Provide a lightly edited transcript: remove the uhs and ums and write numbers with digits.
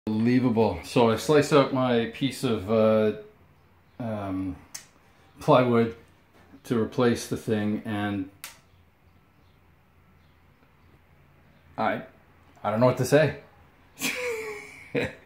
Unbelievable. So I slice out my piece of plywood to replace the thing, and I don't know what to say.